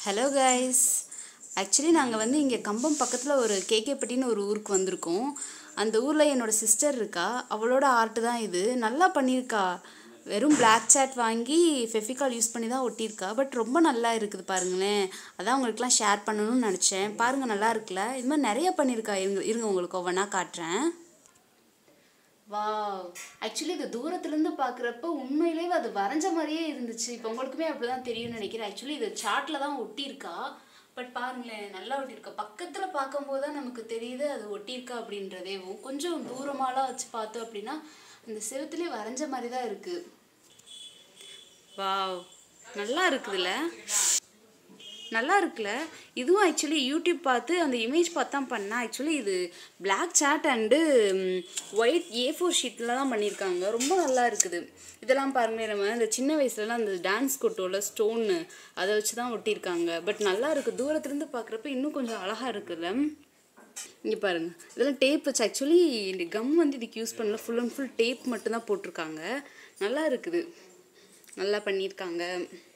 Hello guys. Actually நாங்கள் வந்து இங்கே கம்பம் பக்கத்தில் ஒரு கேகேப்பட்டின்னு ஒரு ஊருக்கு வந்திருக்கோம். அந்த ஊரில் என்னோடய சிஸ்டர் இருக்கா, அவளோட ஆர்ட் தான் இது. நல்லா பண்ணியிருக்கா. வெறும் பிளாக் சாட் வாங்கி ஃபெஃபிகால் யூஸ் பண்ணி தான் ஒட்டியிருக்கா. பட் ரொம்ப நல்லா இருக்குது பாருங்களேன். அதான் உங்களுக்குலாம் ஷேர் பண்ணணும்னு நினச்சேன். பாருங்கள், நல்லா இருக்குல்ல? இது மாதிரி நிறைய பண்ணியிருக்கா. இருங்க உங்களுக்கு ஒவ்வொன்றா காட்டுறேன். வாவ், ஆக்சுவலி இது தூரத்துலேருந்து பார்க்குறப்ப உண்மையிலேயே அது வரைஞ்ச மாதிரியே இருந்துச்சு. இப்போ உங்களுக்குமே அப்படி தான் தெரியும்னு நினைக்கிறேன். ஆக்சுவலி இது சார்ட்டில் தான் ஒட்டியிருக்கா. பட் பாருங்களேன், நல்லா ஒட்டியிருக்கா. பக்கத்தில் பார்க்கும்போது தான் நமக்கு தெரியுது அது ஒட்டியிருக்கா அப்படின்றதே. கொஞ்சம் தூரமாலாம் வச்சு பார்த்தோம் அப்படின்னா அந்த செவுத்துலேயே வரைஞ்ச மாதிரி தான் இருக்குது. வாவ், நல்லா இருக்குதுல்ல? நல்லா இருக்குல்ல? இதுவும் ஆக்சுவலி யூடியூப் பார்த்து அந்த இமேஜ் பார்த்து தான் பண்ணேன். ஆக்சுவலி இது black chat and white A4 ஷீட்டில் தான் பண்ணியிருக்காங்க. ரொம்ப நல்லா இருக்குது. இதெல்லாம் பாருங்கள், நம்ம இந்த சின்ன வயசுலலாம் அந்த டான்ஸ் கொட்டோல ஸ்டோன்னு அதை வச்சு தான் ஒட்டியிருக்காங்க. பட் நல்லா இருக்குது. தூரத்துலேருந்து பார்க்குறப்ப இன்னும் கொஞ்சம் அழகாக இருக்குல்ல? இங்கே பாருங்கள், இதெல்லாம் டேப் வச்சு. ஆக்சுவலி இந்த கம் வந்து இதுக்கு யூஸ் பண்ணல, ஃபுல் அண்ட் ஃபுல் டேப் மட்டும்தான் போட்டிருக்காங்க. நல்லா இருக்குது, நல்லா பண்ணியிருக்காங்க.